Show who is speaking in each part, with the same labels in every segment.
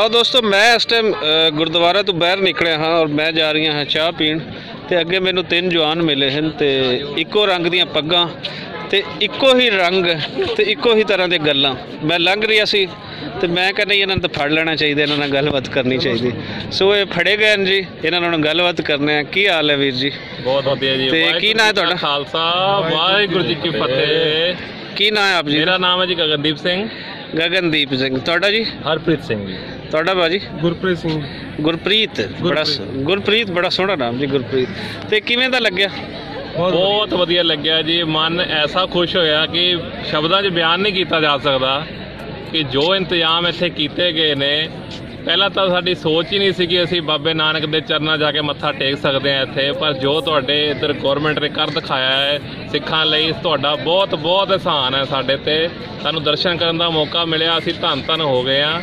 Speaker 1: दोस्तों मैं इस टाइम गुरुद्वारा तो बाहर निकलिया हाँ और मैं जा रही हाँ चाह पीण ते अगे मैनू 3 जवान मिले हैं ते इक्को रंग दियां पग्गां ते इक्को ही रंग ते इक्को ही तरह दी गल्लां मैं लंघ रहा सी ते मैं कहना इन्हां नूं फड़ लेना चाहिए, इन्हां नाल गलबात करनी चाहिए। सो ये फड़े गए हैं जी, इन्हां नाल गलबात करने हैं। की हाल है वीर जी?
Speaker 2: बहुत वधिया जी।
Speaker 1: ते की नाम है तुहाडा?
Speaker 2: खालसा वाहिगुरू जी की फतेह।
Speaker 1: की नाम है आप जी?
Speaker 2: मेरा नाम है जी गगनदीप सिंह।
Speaker 1: गगनदीप सिंह। तुहाडा जी?
Speaker 2: हरप्रीत सिंह जी।
Speaker 1: तुहाडा भाजी?
Speaker 3: गुरप्रीत सिंह।
Speaker 1: गुरप्रीत, बड़ा गुरप्रीत बड़ा सोहना नाम जी गुरप्रीत। ते किवें दा लग्गिया?
Speaker 2: बहुत वधिया लग्गिया जी। मन ऐसा खुश होया कि शब्दां 'च बयान नहीं किया जा सकता कि जो इंतजाम इत्थे कीते गए ने। पहला तो साडी सोच ही नहीं सी कि असीं बाबे नानक दे चरनां जाके मत्था टेक सकते हैं इत्थे, पर जो तुहाडे इधर गौरमेंट ने कर दिखाया है सिखां लई, तुहाडा बहुत बहुत एहसान है साडे ते। सानूं दर्शन करन दा मौका मिलिया, असीं धन धन हो गए हाँ।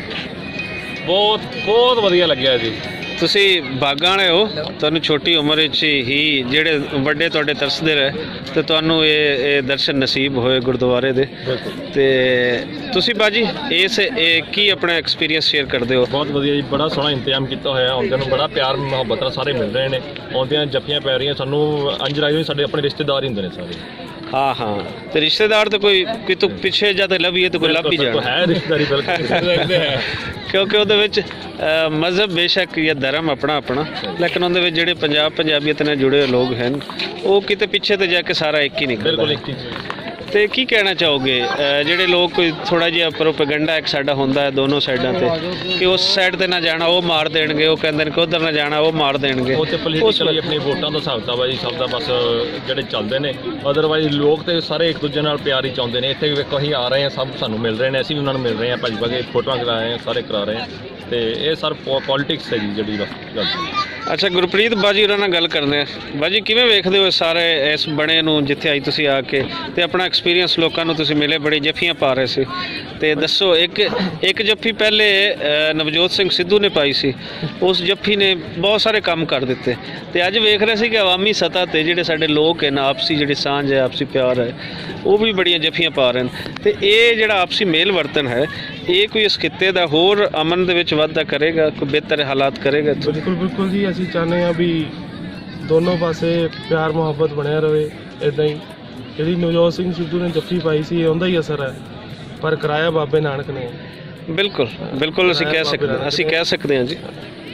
Speaker 2: बहुत बहुत वधिया लग्गिया जी।
Speaker 1: तुसी भागां वाले हो, तुहानूं छोटी उम्र ही ਜਿਹੜੇ ਵੱਡੇ ਤੁਹਾਡੇ ਤਰਸਦੇ ਰਹੇ ਤੇ ਤੁਹਾਨੂੰ ਇਹ ਦਰਸ਼ਨ ਨਸੀਬ ਹੋਏ ਗੁਰਦੁਆਰੇ ਦੇ। ਤੇ ਤੁਸੀਂ ਬਾਜੀ ਇਸ ਕੀ ਆਪਣਾ ਐਕਸਪੀਰੀਅੰਸ ਸ਼ੇਅਰ ਕਰਦੇ ਹੋ?
Speaker 2: ਬਹੁਤ ਵਧੀਆ ਜੀ, ਬੜਾ ਸੋਹਣਾ ਇੰਤਜ਼ਾਮ ਕੀਤਾ ਹੋਇਆ। ਆਉਂਦਿਆਂ ਨੂੰ ਬੜਾ ਪਿਆਰ ਮੁਹੱਬਤ ਨਾਲ ਸਾਰੇ ਮਿਲ ਰਹੇ ਨੇ। ਆਉਂਦਿਆਂ ਜੱਫੀਆਂ ਪੈ ਰਹੀਆਂ, ਸਾਨੂੰ ਅੰਜ ਲੱਗਦਾ ਸਾਡੇ ਆਪਣੇ ਰਿਸ਼ਤੇਦਾਰ ਹੀ ਹੁੰਦੇ ਨੇ ਸਾਰੇ। हाँ हाँ, तो रिश्तेदार तो कोई तो पिछे जाते लभिए तो कोई लभ ही जाना है रिश्तेदारी बिल्कुल क्योंकि उहदे विच मजहब बेशक या धर्म अपना अपना, लेकिन उहदे विच जिहड़े पंजाबीयत नाल जुड़े लोग हैं वो किते पिछे तो जाके सारा एक ही निकलदा। बिल्कुल एक ही। तो की कहना चाहोगे जिहड़े लोग कोई थोड़ा जिहा प्रोपेगेंडा एक साडा हुंदा है दोनों साइडों ते कि उस साइड ते ना जाना वो मार देणगे, वो कहंदे ने कि उधर ना जाना वो मार देणगे। उत्ते पोलीटिकली अपनी वोटां दा हिसाब किताब है जी, सब दा बस जिहड़े चलदे ने। अदरवाइज लोग तो सारे एक दूजे नाल प्यार ही चाहुंदे ने। इत्थे वेखो असीं आ रहे हैं, सब सानूं मिल रहे हैं, असीं भी उन्हां नूं मिल रहे हैं, भज भगे फोटोआं करा रहे हैं, सारे करा रहे हैं। तो ये सर पॉलिटिक्स है जी जिहड़ी गल।
Speaker 1: अच्छा गुरप्रीत बाजी उन्हां नाल गल करदे आ। बाजी किवें वेखदे हो सारे इस बणे नूं जिथे आई तुसीं आके ते अपना एक्सपीरियंस लोकां नूं तुसीं मिले, बड़ी जफ्फियां पा रहे सी ते दसो एक जफ्फी पहले नवजोत सिंह सिद्धू ने पाई सी, उस जफ्फी ने बहुत सारे काम कर दिते ते अज वेख रहे सी कि अवामी सतह ते जिहड़े साडे लोक हैं आपसी जिहड़ी सांझ है आपसी प्यार है वो भी बड़ियां जफ्फियां पा रहे हैं। ते ये जिहड़ा आपसी मेल वर्तन है ये कोई इस खित्ते दा होर अमन दे विच वाधा करेगा, कोई बेहतर हालात करेगा?
Speaker 3: बिल्कुल बिल्कुल जी, असीं चाहते हैं भी दोनों पासे प्यार मुहब्बत बनया रहे। इदां ही जिहड़ी नवजोत सिंह सिद्धू ने जफ्फी पाई सी उहदा ही असर है, पर कराया बाबे नानक ने।
Speaker 1: बिल्कुल बिल्कुल असीं कह सकते हैं जी।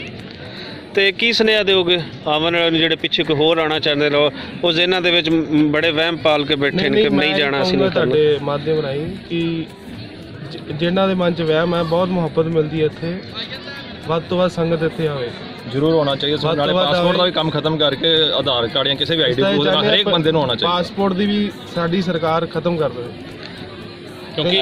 Speaker 1: तो की सुनेहा दोगे आवन वाले जिहड़े पिछे कोई होर आना चाहते रहो उस जिन्हां दे विच बड़े वहम पाल के बैठे ने कि नहीं जाना असीं नहीं करना?
Speaker 3: तुहाडे माध्यम राहीं कि जिन्हां दे मन च वहम है, बहुत मुहब्बत मिलती है इत्थे, ਵੱਧ ਤੋਂ ਵੱਧ ਸੰਗਤ ਇੱਥੇ ਆਵੇ। ਜ਼ਰੂਰ ਹੋਣਾ ਚਾਹੀਏ। ਸੋ ਨਾਲੇ ਪਾਸਪੋਰਟ ਦਾ ਵੀ ਕੰਮ ਖਤਮ ਕਰਕੇ ਆਧਾਰ ਕਾਰਡ ਜਾਂ ਕਿਸੇ ਵੀ ਆਈਡੀ ਪ੍ਰੂਫ ਦਾ ਹਰੇਕ ਬੰਦੇ ਨੂੰ ਹੋਣਾ ਚਾਹੀਦਾ। ਪਾਸਪੋਰਟ ਦੀ ਵੀ ਸਾਡੀ ਸਰਕਾਰ ਖਤਮ ਕਰ ਦੇਵੇ, ਕਿਉਂਕਿ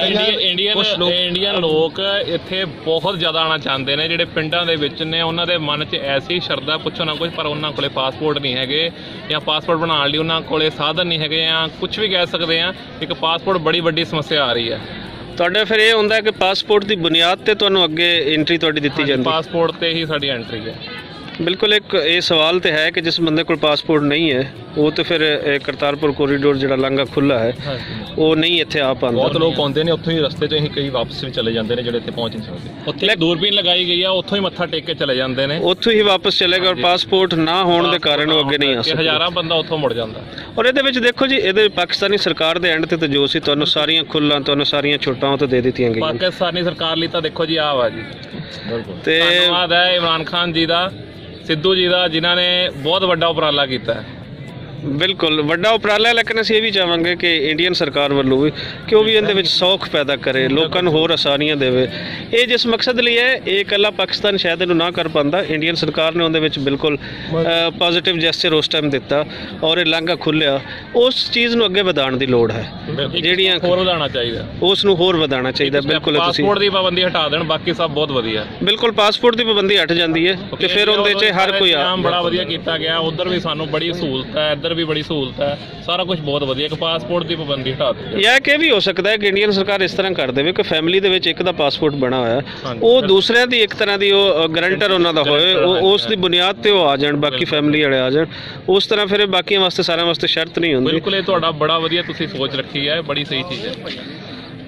Speaker 3: ਇੰਡੀਅਨ ਲੋਕ ਇੱਥੇ ਬਹੁਤ ਜ਼ਿਆਦਾ ਆਉਣਾ ਚਾਹੁੰਦੇ ਨੇ। ਜਿਹੜੇ ਪਿੰਡਾਂ ਦੇ ਵਿੱਚ ਨੇ ਉਹਨਾਂ ਦੇ ਮਨ 'ਚ ਐਸੀ ਸ਼ਰਧਾ ਪੁੱਛੋ ਨਾ ਕੁਝ, ਪਰ ਉਹਨਾਂ ਕੋਲੇ ਪਾਸਪੋਰਟ ਨਹੀਂ ਹੈਗੇ ਜਾਂ ਪਾਸਪੋਰਟ ਬਣਾਉਣ ਲਈ ਉਹਨਾਂ ਕੋਲੇ ਸਾਧਨ ਨਹੀਂ ਹੈਗੇ ਜਾਂ ਕੁਝ ਵੀ ਕਹਿ ਸਕਦੇ ਹਾਂ। ਇੱਕ ਪਾਸਪੋਰਟ ਬੜੀ ਵੱਡੀ ਸਮੱਸਿਆ ਆ ਰਹੀ ਹੈ।
Speaker 1: ਤੁਹਾਡੇ ਫਿਰ ਇਹ ਹੁੰਦਾ ਕਿ ਪਾਸਪੋਰਟ ਦੀ ਬੁਨਿਆਦ ਤੇ ਤੁਹਾਨੂੰ ਅੱਗੇ ਐਂਟਰੀ ਤੁਹਾਡੀ ਦਿੱਤੀ ਜਾਂਦੀ?
Speaker 2: ਪਾਸਪੋਰਟ ਤੇ ਹੀ ਸਾਡੀ ਐਂਟਰੀ ਹੈ।
Speaker 1: बिल्कुल एक ये सवाल तो है कि जिस बंदे को पासपोर्ट नहीं है वो तो फिर करतारपुर कॉरीडोर जो लांघा खुला है वो नहीं इत्थे आ पाता।
Speaker 2: बहुत लोग आते हैं उत्थों ही रस्ते तो कई वापस भी चले जाते हैं, जो इत्थे पहुँच नहीं सकते। उत्थे दूरबीन लगाई गई है, उत्थों ही मत्था टेक के चले जाते हैं, उत्थों
Speaker 1: ही वापस चलेगा। और पासपोर्ट ना होने के कारण वो अगे नहीं आ सकता।
Speaker 2: हज़ारां बंदा उत्थों मुड़ जाता।
Speaker 1: और ये देखो जी ये पाकिस्तानी सरकार के एंड ते जो सी तुहानूं सारियां खुल्लां तुहानूं सारियां छुट्टां तो दे दित्तियां गईयां।
Speaker 2: पाकिस्तानी सरकार लई तां देखो जी आ वा जी ते धन्नवाद है इमरान खान जी का, सिद्धू जी का, जिन्हों ने बहुत बड़ा उपराला किया है।
Speaker 1: बिल्कुल वड्डा उपराला, लेकिन असीं ये भी चाहांगे कि इंडियन सरकार वालों भी कि वो भी इहदे विच सौख पैदा करे, लोगों को होर आसानियां देवे। ये जिस मकसद लिए है ये इकल्ला पाकिस्तान शायद इहनूं ना कर पांदा, इंडियन सरकार ने उहदे विच बिल्कुल पॉजिटिव जैस्चर उस टाइम दिता और ये लांघा खुलिया। उस चीज़ नूं अगे वधाउण दी लोड़ है, जिहड़ियां
Speaker 2: होर वधाउणा चाहीदा,
Speaker 1: उस नूं होर वधाउणा चाहीदा। बिल्कुल
Speaker 2: पासपोर्ट दी पाबंदी हटा देण, बाकी सब बहुत वधिया।
Speaker 1: बिल्कुल पासपोर्ट की पाबंदी हट जाती है तो फिर उहदे च हर कोई
Speaker 2: बड़ा वधिया कीता गया। उधर भी सानूं बड़ी सहूलत है, इधर भी बड़ी सहूलत है, सारा कुछ बहुत वधिया। कि पासपोर्ट की पाबंदी हटा दी।
Speaker 1: या कि भी हो सकता है कि इंडियन सरकार इस तरह कर दे कि फैमिली दे विच एक दा पासपोर्ट बना होया वो दूसरे दी एक तरह दी गरंटर उन्हां दा होए, उस दी बुनियाद ते वो आ जाण, बाकी फैमिली वाले आ जाण, उस तरह फिर बाकी वास्ते सारे वास्ते शर्त नहीं होंदी।
Speaker 2: बिल्कुल ये तुहाडा बड़ा वधिया तुसीं सोच रखी है, बड़ी सही चीज़ है।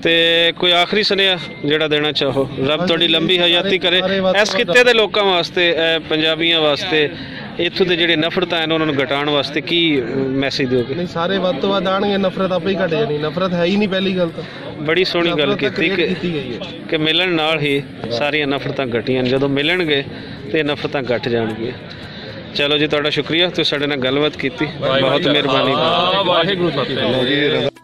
Speaker 1: ਤੇ ਕੋਈ ਆਖਰੀ ਸੁਨੇਹਾ ਜਿਹੜਾ ਦੇਣਾ ਚਾਹੋ? ਰੱਬ ਤੁਹਾਡੀ ਲੰਬੀ ਹਯਾਤੀ ਕਰੇ ਇਸ ਖਿੱਤੇ ਦੇ ਲੋਕਾਂ ਵਾਸਤੇ, ਪੰਜਾਬੀਆਂ ਵਾਸਤੇ, ਇੱਥੋਂ ਦੇ ਜਿਹੜੇ ਨਫ਼ਰਤਾਂ ਹਨ ਉਹਨਾਂ ਨੂੰ ਘਟਾਉਣ ਵਾਸਤੇ ਕੀ ਮੈਸੇਜ ਦਿਓਗੇ?
Speaker 3: ਨਹੀਂ, ਸਾਰੇ ਵੱਧ ਤੋਂ ਵੱਧ ਆਣਗੇ, ਨਫ਼ਰਤ ਆਪੇ ਹੀ ਘਟ ਜਾਣੀ। ਨਫ਼ਰਤ ਹੈ ਹੀ ਨਹੀਂ ਪਹਿਲੀ ਗੱਲ ਤਾਂ।
Speaker 1: ਬੜੀ ਸੋਹਣੀ ਗੱਲ ਕੀਤੀ
Speaker 3: ਕੀਤੀ ਗਈ ਹੈ
Speaker 1: ਕਿ ਮਿਲਣ ਨਾਲ ਹੀ ਸਾਰੀਆਂ ਨਫ਼ਰਤਾਂ ਘਟੀਆਂ। ਜਦੋਂ ਮਿਲਣਗੇ ਤੇ ਨਫ਼ਰਤਾਂ ਘਟ ਜਾਣਗੀਆਂ। ਚਲੋ ਜੀ, ਤੁਹਾਡਾ ਸ਼ੁਕਰੀਆ, ਤੁਸੀਂ ਸਾਡੇ ਨਾਲ ਗੱਲਬਾਤ ਕੀਤੀ, ਬਹੁਤ ਮਿਹਰਬਾਨੀ।
Speaker 2: ਵਾਹਿਗੁਰੂ ਜੀ ਕੀ ਫਤਿਹ।